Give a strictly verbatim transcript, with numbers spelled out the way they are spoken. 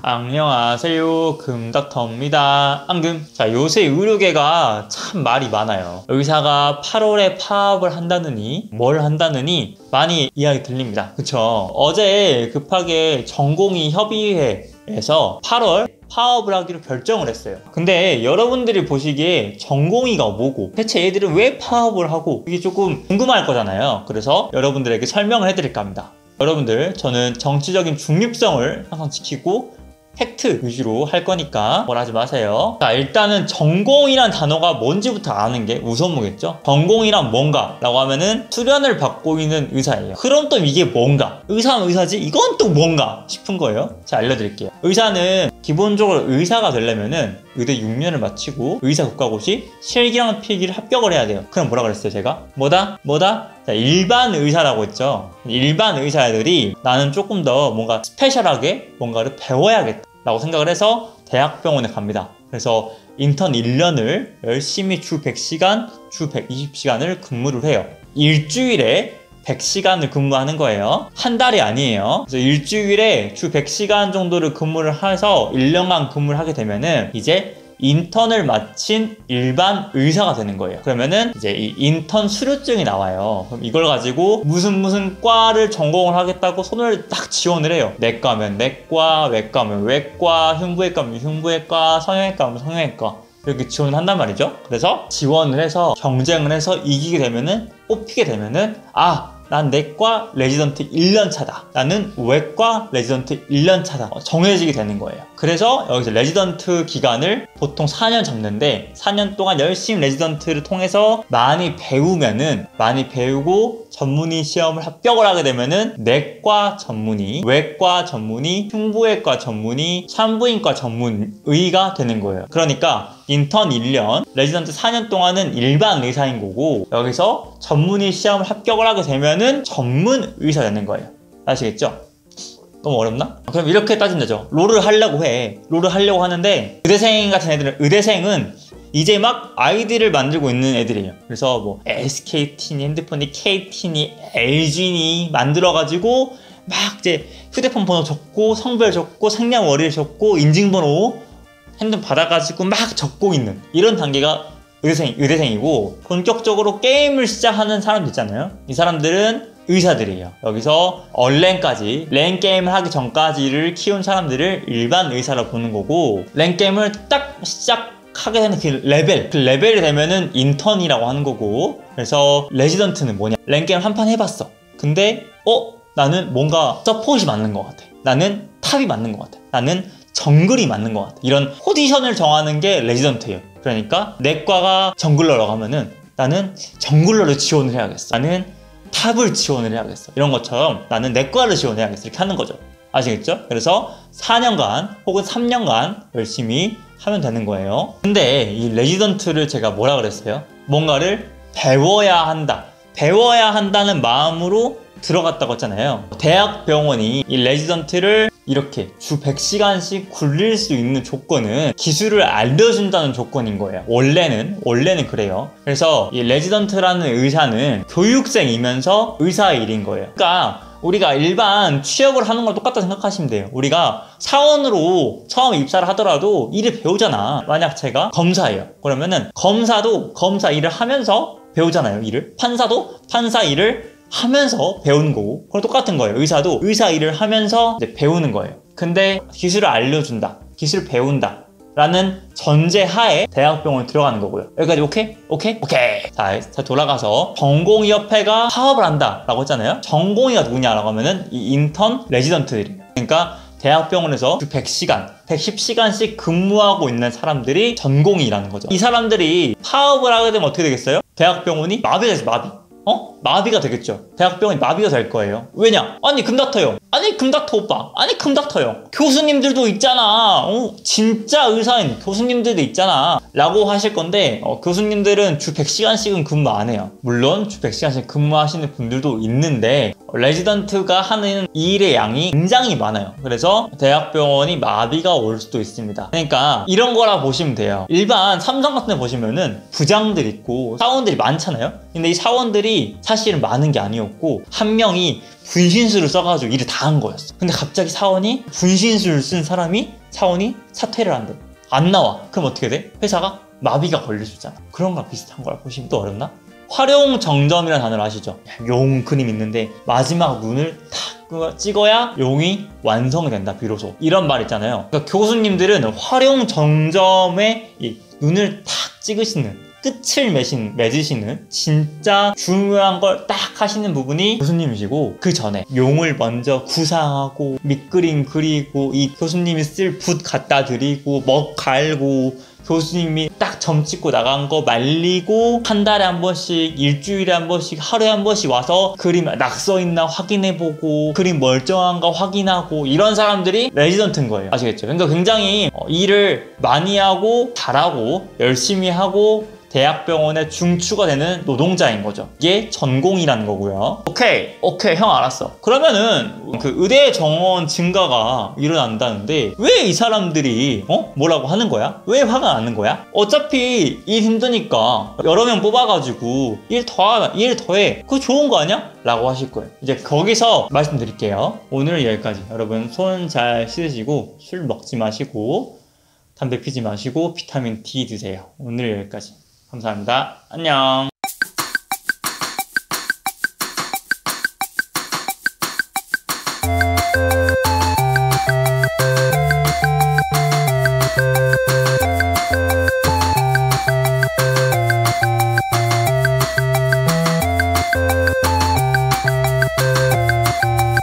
안녕하세요, 금닥터입니다. 앙금. 자, 요새 의료계가 참 말이 많아요. 의사가 팔월에 파업을 한다느니 뭘 한다느니 많이 이야기 들립니다. 그쵸? 어제 급하게 전공의 협의회에서 팔월 파업을 하기로 결정을 했어요. 근데 여러분들이 보시기에 전공의가 뭐고 대체 얘들은 왜 파업을 하고 이게 조금 궁금할 거잖아요. 그래서 여러분들에게 설명을 해드릴까 합니다. 여러분들, 저는 정치적인 중립성을 항상 지키고 팩트 위주로 할 거니까 뭘 하지 마세요. 자, 일단은 전공이란 단어가 뭔지부터 아는 게 우선무겠죠. 전공이란 뭔가 라고 하면은 수련을 받고 있는 의사예요. 그럼 또 이게 뭔가? 의사는 의사지? 이건 또 뭔가 싶은 거예요. 자, 알려드릴게요. 의사는 기본적으로 의사가 되려면은 의대 육 년을 마치고 의사 국가고시 실기랑 필기를 합격을 해야 돼요. 그럼 뭐라 그랬어요, 제가? 뭐다? 뭐다? 자, 일반 의사라고 했죠. 일반 의사들이 나는 조금 더 뭔가 스페셜하게 뭔가를 배워야겠다 라고 생각을 해서 대학병원에 갑니다. 그래서 인턴 일 년을 열심히 주 백 시간, 주 백이십 시간을 근무를 해요. 일주일에 백 시간을 근무하는 거예요. 한 달이 아니에요. 그래서 일주일에 주 백 시간 정도를 근무를 해서 일 년간 근무를 하게 되면은 이제 인턴을 마친 일반 의사가 되는 거예요. 그러면은 이제 이 인턴 수료증이 나와요. 그럼 이걸 가지고 무슨 무슨 과를 전공을 하겠다고 손을 딱 지원을 해요. 내과면 내과, 외과면 외과, 흉부외과면 흉부외과, 성형외과면 성형외과. 이렇게 지원을 한단 말이죠. 그래서 지원을 해서 경쟁을 해서 이기게 되면은, 뽑히게 되면은, 아, 난 내과 레지던트 일 년 차다. 나는 외과 레지던트 일 년 차다. 정해지게 되는 거예요. 그래서 여기서 레지던트 기간을 보통 사 년 잡는데 사 년 동안 열심히 레지던트를 통해서 많이 배우면은, 많이 배우고 전문의 시험을 합격을 하게 되면은 내과 전문의, 외과 전문의, 흉부외과 전문의, 산부인과 전문의가 되는 거예요. 그러니까 인턴 일 년, 레지던트 사 년 동안은 일반 의사인 거고, 여기서 전문의 시험을 합격을 하게 되면은 전문 의사 되는 거예요. 아시겠죠? 너무 어렵나? 그럼 이렇게 따지면 되죠. 롤을 하려고 해. 롤을 하려고 하는데 의대생 같은 애들은, 의대생은 이제 막 아이디를 만들고 있는 애들이에요. 그래서 뭐 에스케이티니, 핸드폰이 케이티니, 엘지니 만들어가지고 막 이제 휴대폰 번호 적고 성별 적고 생년월일 적고 인증번호 핸드폰 받아가지고 막 적고 있는 이런 단계가 의대생, 의대생이고, 본격적으로 게임을 시작하는 사람들 있잖아요. 이 사람들은 의사들이에요. 여기서 얼랭까지, 랭게임을 하기 전까지를 키운 사람들을 일반 의사라고 보는 거고, 랭게임을 딱 시작하게 되는 그 레벨, 그 레벨이 되면은 인턴이라고 하는 거고, 그래서 레지던트는 뭐냐? 랭게임 한 판 해봤어. 근데 어? 나는 뭔가 서폿이 맞는 것 같아. 나는 탑이 맞는 것 같아. 나는 정글이 맞는 것 같아. 이런 포지션을 정하는 게 레지던트예요. 그러니까 내과가 정글러라고 하면은 나는 정글러를 지원을 해야겠어. 나는 탑을 지원을 해야겠어. 이런 것처럼 나는 내과를 지원해야겠어. 이렇게 하는 거죠. 아시겠죠? 그래서 사 년간 혹은 삼 년간 열심히 하면 되는 거예요. 근데 이 레지던트를 제가 뭐라 그랬어요? 뭔가를 배워야 한다. 배워야 한다는 마음으로 들어갔다고 했잖아요. 대학병원이 이 레지던트를 이렇게 주 백 시간씩 굴릴 수 있는 조건은 기술을 알려준다는 조건인 거예요. 원래는 원래는 그래요. 그래서 이 레지던트라는 의사는 교육생이면서 의사의 일인 거예요. 그러니까 우리가 일반 취업을 하는 걸 똑같다 생각하시면 돼요. 우리가 사원으로 처음 입사를 하더라도 일을 배우잖아. 만약 제가 검사예요. 그러면은 검사도 검사 일을 하면서 배우잖아요. 일을. 판사도 판사 일을 하면서 배우는 거고, 그건 똑같은 거예요. 의사도 의사 일을 하면서 이제 배우는 거예요. 근데 기술을 알려준다, 기술을 배운다 라는 전제하에 대학병원에 들어가는 거고요. 여기까지 오케이? 오케이? 오케이! 자, 자 돌아가서 전공의협회가 파업을 한다 라고 했잖아요. 전공의가 누구냐라고 하면은 이 인턴 레지던트들이에요. 그러니까 대학병원에서 주 백 시간, 백십 시간씩 근무하고 있는 사람들이 전공의라는 거죠. 이 사람들이 파업을 하게 되면 어떻게 되겠어요? 대학병원이 마비가 돼서 마비. 어? 마비가 되겠죠. 대학병원이 마비가 될 거예요. 왜냐? 아니 금닥터 형, 아니 금닥터 오빠, 아니 금닥터 형, 교수님들도 있잖아. 어? 진짜 의사인 교수님들도 있잖아 라고 하실 건데, 어, 교수님들은 주 백 시간씩은 근무 안 해요. 물론 주 백 시간씩 근무하시는 분들도 있는데, 레지던트가 하는 일의 양이 굉장히 많아요. 그래서 대학병원이 마비가 올 수도 있습니다. 그러니까 이런 거라 보시면 돼요. 일반 삼성 같은 데 보시면은 부장들 있고 사원들이 많잖아요. 근데 이 사원들이 사실은 많은 게 아니었고 한 명이 분신술을 써가지고 일을 다 한 거였어. 근데 갑자기 사원이 분신술을 쓴 사람이 사원이 사퇴를 한대. 안 나와. 그럼 어떻게 돼? 회사가 마비가 걸릴 수 있잖아. 그런 거랑 비슷한 거라 보시면 또 어렵나? 활용정점이라는 단어를 아시죠? 용 그림 있는데 마지막 눈을 탁 찍어야 용이 완성이 된다 비로소. 이런 말 있잖아요. 그러니까 교수님들은 활용정점에 이 눈을 탁 찍으시는, 끝을 맺으시는, 맺으시는 진짜 중요한 걸 딱 하시는 부분이 교수님이시고, 그 전에 용을 먼저 구상하고 밑그림 그리고 이 교수님이 쓸 붓 갖다 드리고 먹 갈고 교수님이 딱 점 찍고 나간 거 말리고 한 달에 한 번씩, 일주일에 한 번씩, 하루에 한 번씩 와서 그림 낙서 있나 확인해보고 그림 멀쩡한가 확인하고, 이런 사람들이 레지던트인 거예요. 아시겠죠? 그러니까 굉장히 일을 많이 하고 잘하고 열심히 하고 대학병원의 중추가 되는 노동자인 거죠. 이게 전공이라는 거고요. 오케이 오케이 형 알았어. 그러면은 그 의대 정원 증가가 일어난다는데 왜 이 사람들이 어? 뭐라고 하는 거야? 왜 화가 나는 거야? 어차피 일 힘드니까 여러 명 뽑아가지고 일 더하, 일 더해. 그거 좋은 거 아니야? 라고 하실 거예요. 이제 거기서 말씀드릴게요. 오늘 여기까지. 여러분 손 잘 씻으시고 술 먹지 마시고 담배 피지 마시고 비타민 D 드세요. 오늘 여기까지. 감사합니다. 안녕.